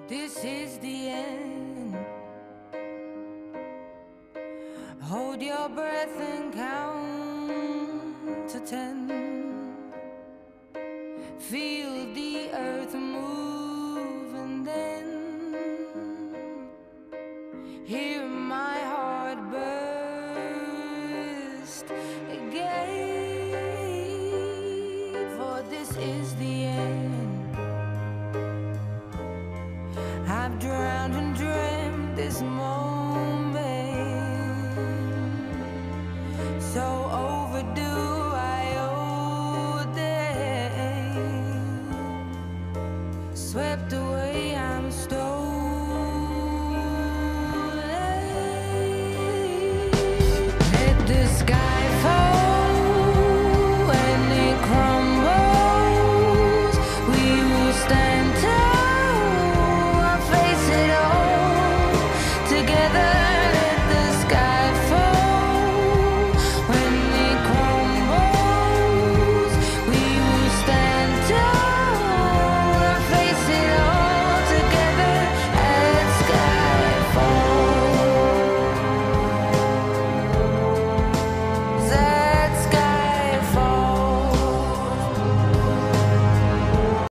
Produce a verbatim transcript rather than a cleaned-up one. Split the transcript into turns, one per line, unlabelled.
This is the end. Hold your breath and count to ten. Feel the earth move and then hear my heart burst again. For this is the end. I've drowned and dreamt this moment